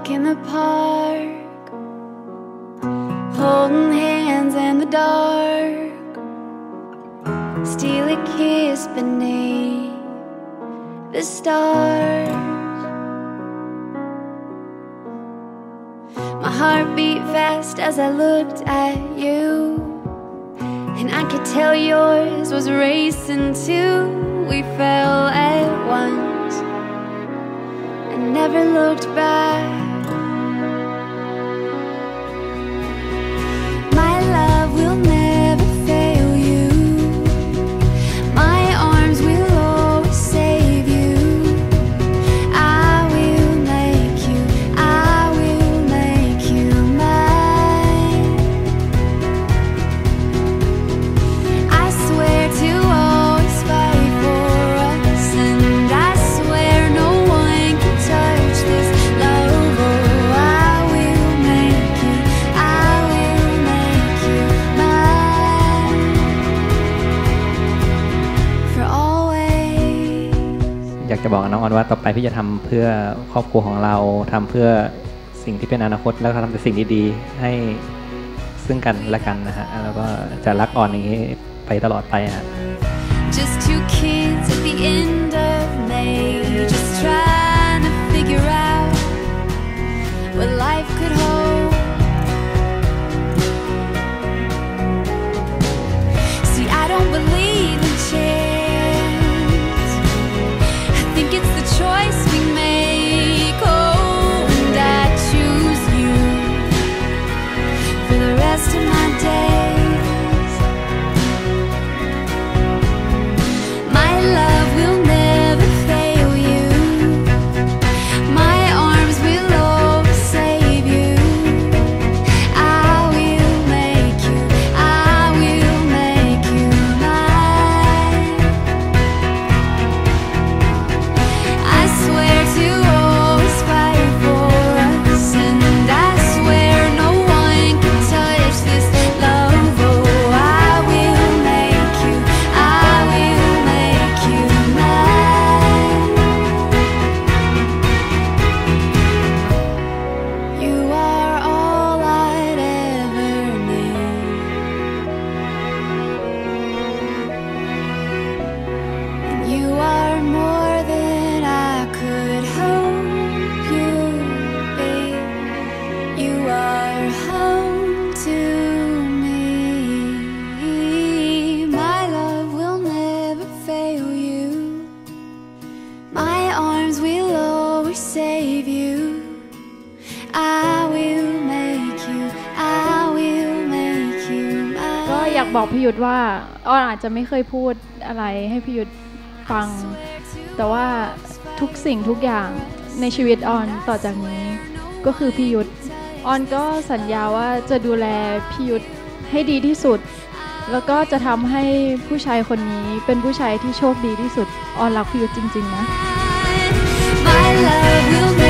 walk in the park, holding hands in the dark, steal a kiss beneath the stars. My heart beat fast as I looked at you, and I could tell yours was racing too. We fell at once and never looked back. My love will never fail you. My arms will always save you. I will make you, I will make you mine. I swear to always fight for us, and I swear no one can touch this love. Oh, I will make you, I will make you mine for always. อยากจะบอกน้องออนว่าต่อไปพี่จะทำเพื่อครอบครัวของเราทำเพื่อสิ่งที่เป็นอนาคตแล้วก็ทำแต่สิ่งดีๆให้ซึ่งกันและกันนะฮะแล้วก็จะรักออนอย่างนี้ไปตลอดไปฮะ Just two kids at the end of May, just trying to figure out what life could hold. See, I don't believe in chance. I think it's the choice we make. Oh, and I choose you for the rest of my days. My love will never fail you. My arms will always save you. I will make you, I will make you mine. I swear to always fight for us, and I swear no one can touch this love. Oh, I will make you, I will make you mine. You are all I'd ever need, and you are more than I could hope you'd be. You are home to me. My love will never fail you. My arms will always save you. I will make you, I will make you ก็อยาก mine. บอกพี่ยุทธว่าอ้อนอาจจะไม่เคยพูดอะไรให้พี่ยุทธฟัง แต่ว่าทุกสิ่งทุกอย่างในชีวิตออนต่อจากนี้ก็คือพี่ยุทธออนก็สัญญาว่าจะดูแลพี่ยุทธให้ดีที่สุด แล้วก็จะทำให้ผู้ชายคนนี้เป็นผู้ชายที่โชคดีที่สุดออนรักพี่ยุทธจริงๆนะ My love will